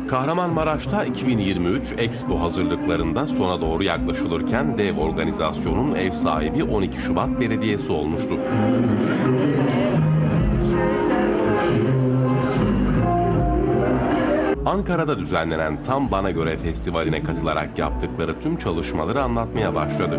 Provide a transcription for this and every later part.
Kahramanmaraş'ta 2023 Expo hazırlıklarında sona doğru yaklaşılırken dev organizasyonun ev sahibi 12 Şubat Belediyesi olmuştu. Ankara'da düzenlenen Tam Bana Göre Festivali'ne katılarak yaptıkları tüm çalışmaları anlatmaya başladı.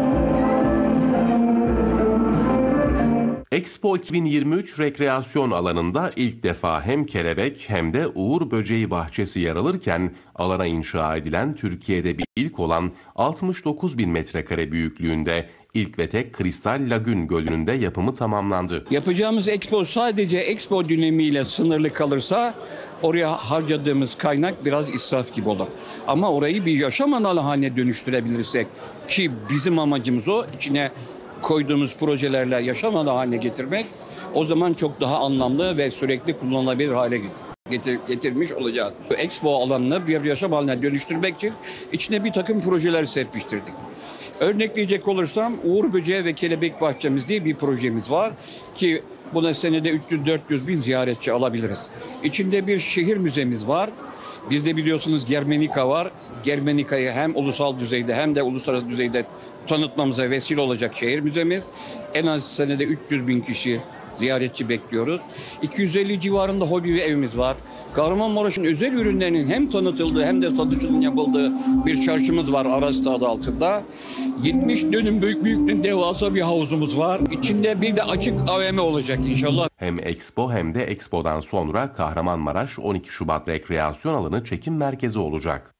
Expo 2023 rekreasyon alanında ilk defa hem kelebek hem de uğur böceği bahçesi yer alırken alana inşa edilen Türkiye'de bir ilk olan 69 bin metrekare büyüklüğünde ilk ve tek Kristal Lagün Gölü'nün de yapımı tamamlandı. Yapacağımız Expo sadece Expo dönemiyle sınırlı kalırsa oraya harcadığımız kaynak biraz israf gibi olur. Ama orayı bir yaşam alanı haline dönüştürebilirsek, ki bizim amacımız o, içine koyduğumuz projelerle yaşam alanı haline getirmek, o zaman çok daha anlamlı ve sürekli kullanılabilir hale getirmiş olacağız. Expo alanını bir yaşam haline dönüştürmek için içine bir takım projeler serpiştirdik. Örnekleyecek olursam Uğur Böceği ve Kelebek Bahçemiz diye bir projemiz var ki buna senede 300-400 bin ziyaretçi alabiliriz. İçinde bir şehir müzemiz var. Bizde biliyorsunuz Germenika var. Germenika'yı hem ulusal düzeyde hem de uluslararası düzeyde tanıtmamıza vesile olacak şehir müzemiz. En az senede 300 bin kişi ziyaretçi bekliyoruz. 250 civarında hobi bir evimiz var. Kahramanmaraş'ın özel ürünlerinin hem tanıtıldığı hem de satışının yapıldığı bir çarşımız var Aras adı altında. 70 dönüm büyüklüğünde devasa bir havuzumuz var. İçinde bir de açık AVM olacak inşallah. Hem Expo hem de Expo'dan sonra Kahramanmaraş 12 Şubat rekreasyon alanı çekim merkezi olacak.